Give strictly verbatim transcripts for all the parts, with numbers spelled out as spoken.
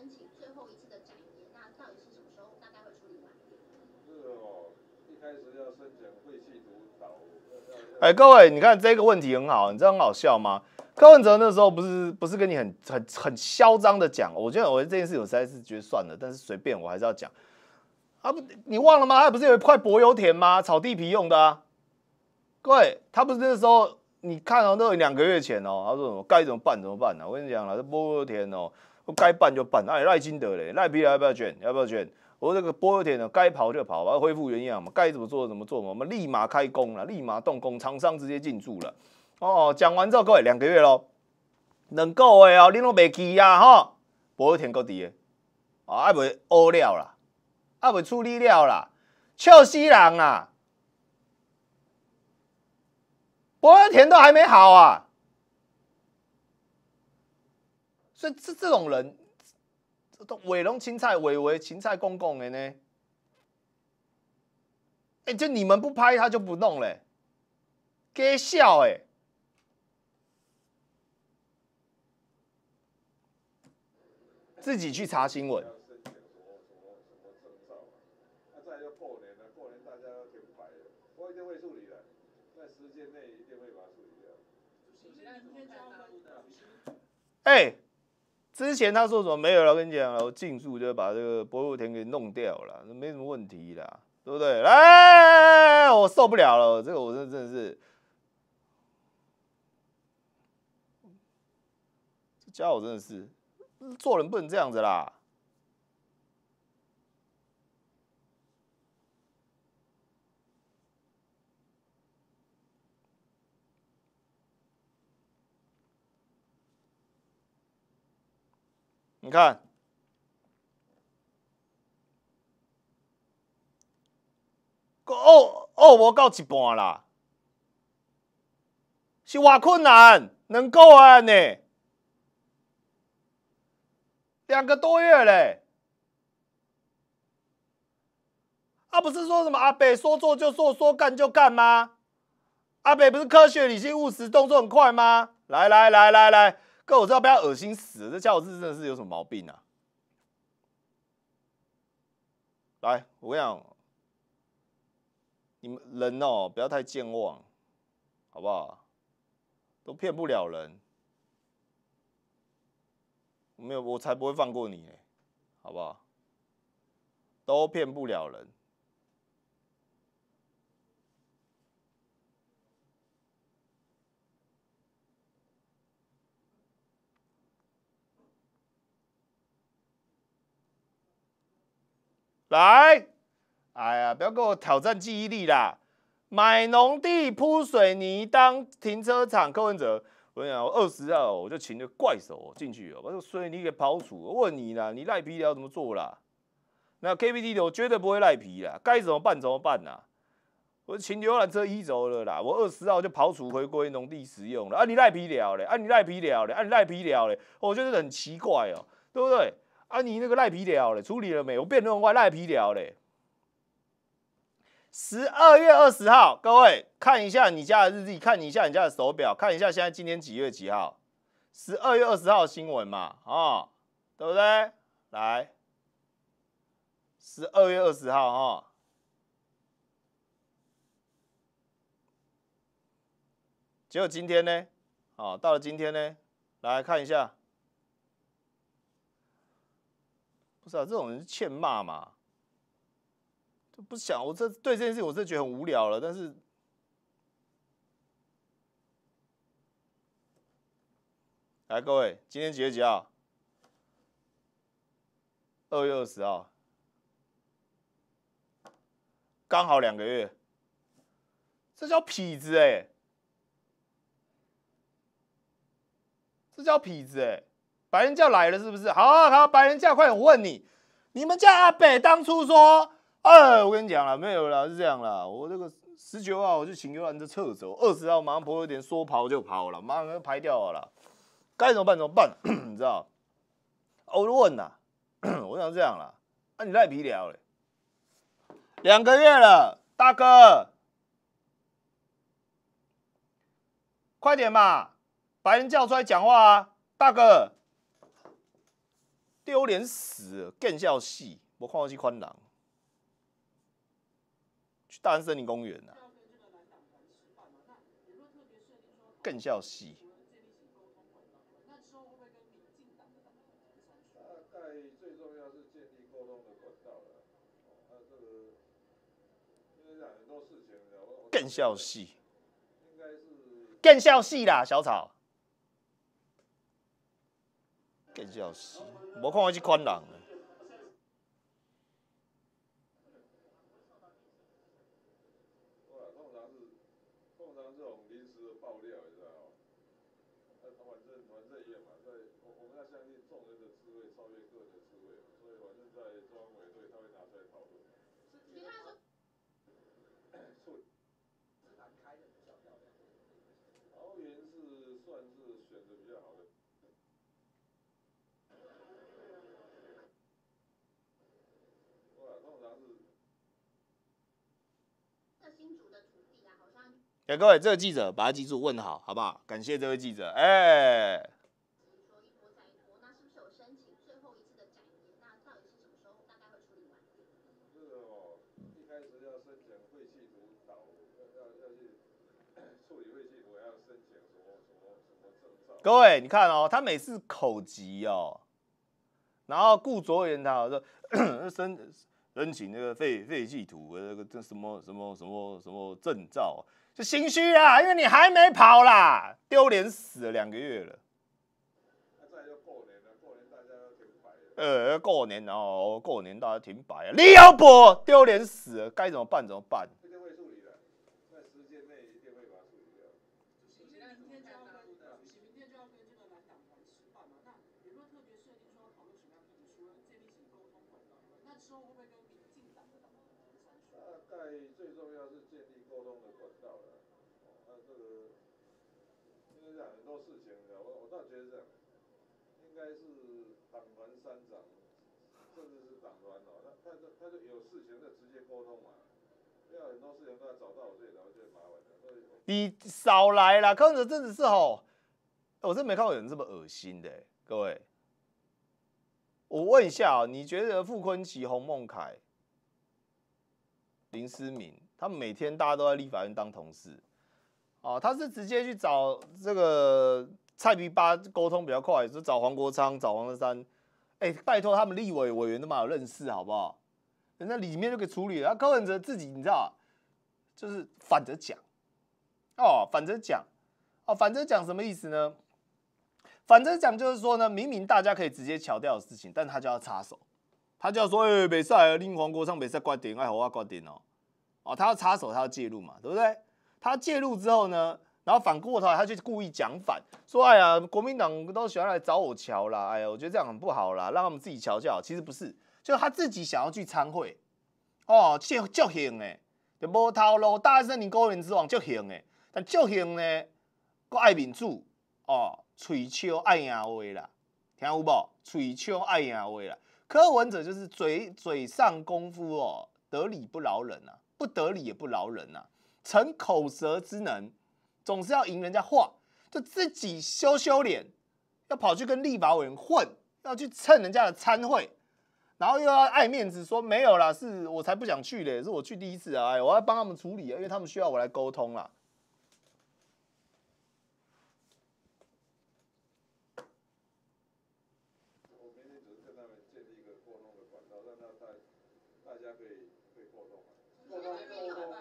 申请最后一次的展延，那到底是什么时候大概会处理完？ 这个哦，一开始要申请废弃毒岛。 哎，各位，你看这个问题很好，你知道很好笑吗？柯文哲那时候不是不是跟你很很很嚣张的讲，我觉得我这件事我实在是觉得算了，但是随便我还是要讲。啊不，你忘了吗？他不是有一块柏油田吗？炒地皮用的啊。各位，他不是那时候你看哦，那两个月前哦，他说什么该怎么办怎么办呢、啊？我跟你讲了，这柏油田哦，该办就办。哎，赖清德嘞，赖皮要不要捐？要不要捐？我这个柏油田呢，该刨就刨，把它恢复原样嘛，该怎么做怎么做嘛，我们立马开工了，立马动工，厂商直接进驻了。哦，讲完之后，各位两个月咯，两个月哦，你拢袂记啊吼，柏油田搁伫个，啊，还袂乌了啦。啊，未处理了啦，笑死人啦！柏油田都还没好啊，所以这这种人，伟龙青菜伟伟芹菜公公的呢？哎、欸，就你们不拍他就不弄嘞、欸，给笑哎、欸！自己去查新闻。哎、欸，之前他说什么没有了？我跟你讲了，我尽速就把这个柏油田给弄掉了，没什么问题啦，对不对？来，我受不了了，这个我真的是，这家伙真的是做人不能这样子啦。你看，哦哦，无到一半啦，是偌困难，两个月呢，两个多月嘞。啊，不是说什么阿北说做就做，说干就干吗？阿北不是科学、理性、务实，动作很快吗？来来来来来，各位我知道不要恶心死了，这家伙是真的是有什么毛病啊？来，我跟你讲，你们人哦，不要太健忘，好不好？都骗不了人，没有，我才不会放过你呢，好不好？都骗不了人。来，哎呀，不要跟我挑战记忆力啦！买农地铺水泥当停车场，柯文哲，我跟你讲，我二十号我就请个怪手进去了，把这个水泥给刨除。我问你啦，你赖皮了怎么做啦？那 K P T 的我绝对不会赖皮啦，该怎么办怎么办啦？我请游览车移走了啦，我二十号就刨除回归农地使用了。啊，你赖皮了嘞，啊你赖皮了嘞，啊你赖皮了嘞，我觉得很奇怪哦，对不对？啊，你那个赖皮了嘞，处理了没？我辩论完赖皮了嘞。十二月二十号，各位看一下你家的日历，看一下你家的手表，看一下现在今天几月几号？十二月二十号的新闻嘛，啊、哦，对不对？来，十二月二十号哈、哦，结果今天呢，啊、哦，到了今天呢，来看一下，不是啊，这种人是欠骂嘛。不想，我这对这件事我真的觉得很无聊了。但是，来各位，今天几月几号？二月二十号，刚好两个月。这叫痞子哎、欸，这叫痞子哎、欸！白人教来了是不是？好啊好，白人教，快点，我问你，你们家阿北当初说。哎，我跟你讲了，没有啦，是这样啦。我这个十九号我就请游览车撤走，二十号马上柏油田说刨就刨了，马上就排掉了啦。该怎么办怎么办？你知道？我就问啦，我想这样啦，啊你赖皮聊嘞，两个月了，大哥，快点嘛，白人叫出来讲话啊，大哥。 丢脸死了，更笑戏，我看过去宽廊，去大安森林公园啊，更笑戏。 大概最重要是建立沟通的管道了。那这个因为讲很多事情， 更笑戏， 应该是更笑戏啦，小草。更笑戏，无看我去宽廊。 通常是通常这种临时的爆料，你知道吗？那反正反正一样嘛，在我我们要相信众人的智慧超越个人的智慧嘛，所以反正在中央委队他会拿出来讨论。 其他说， 桃园是算是选择比较好的。 哎，各位，这个记者把他记住，问好，好不好？感谢这位记者。哎、欸， 这个哦，一开始要申请废弃图导，要要去处理废弃图，还要申请什么什么什么证照。 各位，你看哦，他每次口急哦，然后顾卓言他说申申请那个废废弃图，那个这什么什么什么什么证照。就心虚啦，因为你还没跑啦，丢脸死了两个月了。 那再就过年了，过年大家都停摆了。 呃，过年哦，过年大家停摆了，你要播丢脸死了，该怎么办怎么办？ 一定会处理的，在时间内一定会把它处理掉。 主席明天就要跟主席明天就要跟这个蓝党团吃饭嘛？那有没有特别设定说讨论什么样的议题？除了建立起沟通管道以外，那之后会不会跟民进党的党团协商？ 大概最重要是建立沟通的管道了。那这个，因为讲很多事情，我我倒觉得这样，应该是党团三长，甚至是党团哦，他他就他就有事情就直接沟通嘛，不要很多事情都要找到我这里，然后就很麻烦的。所以你少来啦，柯文哲真的是吼，我真没看过有人这么恶心的、欸，各位。我问一下、喔，你觉得傅崐萁、洪孟凯、林思明，他们每天大家都在立法院当同事？哦，他是直接去找这个蔡皮巴沟通比较快，就找黄国昌、找黄德山。哎、欸，拜托他们立委委员都嘛有认识，好不好？人家里面就可以处理了。啊，柯文哲自己你知道，就是反着讲，哦，反着讲，哦，反着讲什么意思呢？反着讲就是说呢，明明大家可以直接敲掉的事情，但他就要插手，他就要说，哎、欸，没赛，令黄国昌没赛决定，爱我决定哦，哦，他要插手，他要介入嘛，对不对？他介入之后呢，然后反过头来，他就故意讲反，说：“哎呀，国民党都喜欢来找我瞧啦，哎呀，我觉得这样很不好啦，让他们自己瞧就好。”其实不是，就他自己想要去参会，哦，就就行诶，就无头路，大安森林公园之王就行诶，但就行呢，搁爱民主，哦，嘴笑爱赢话啦，听有无？嘴笑爱赢话啦，柯文哲就是嘴嘴上功夫哦，得理不饶人啊，不得理也不饶人啊。逞口舌之能，总是要赢人家话，就自己羞羞脸，要跑去跟立法委员混，要去蹭人家的参会，然后又要爱面子说没有啦，是我才不想去嘞，是我去第一次啊，哎，我要帮他们处理啊，因为他们需要我来沟通啦。 我明天只是跟他们建立一个沟通的管道，让大大大家可以可以沟通嘛。沟通沟通。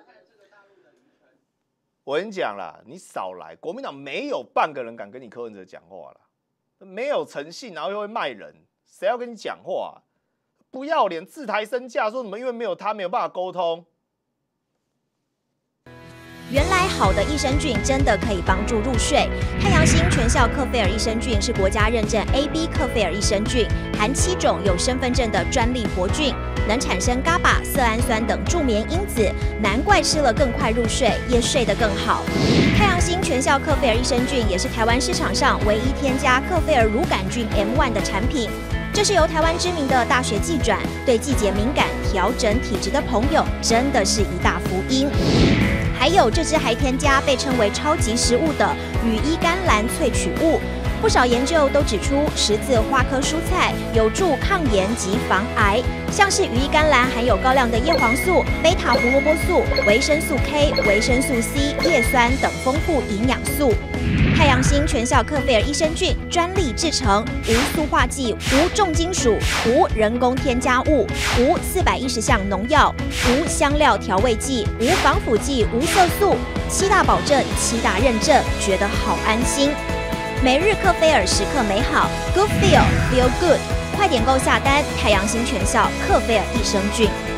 我跟你讲啦，你少来，国民党没有半个人敢跟你柯文哲讲话啦，没有诚信，然后又会卖人，谁要跟你讲话、啊？不要脸，自抬身价，说什么因为没有他没有办法沟通。 原来好的益生菌真的可以帮助入睡。太阳星全效克菲尔益生菌是国家认证 A B 克菲尔益生菌，含七种有身份证的专利活菌，能产生 G A B A、色氨酸等助眠因子，难怪吃了更快入睡，也睡得更好。太阳星全效克菲尔益生菌也是台湾市场上唯一添加克菲尔乳杆菌 M 一 的产品。这是由台湾知名的大学季转，对季节敏感、调整体质的朋友，真的是一大福音。还有这支还添加被称为超级食物的羽衣甘蓝萃取物， 不少研究都指出，十字花科蔬菜有助抗炎及防癌，像是羽衣甘蓝含有高量的叶黄素、贝塔胡萝卜素、维生素 K、维生素 C、叶酸等丰富营养素。太阳星全效克菲尔益生菌专利制成，无塑化剂、无重金属、无人工添加物、无四百一十项农药、无香料调味剂、无防腐剂、无色素，七大保证、七大认证，觉得好安心。每日克菲尔时刻美好 ，Good Feel Feel Good， 快点购下单！太阳星全效克菲尔益生菌。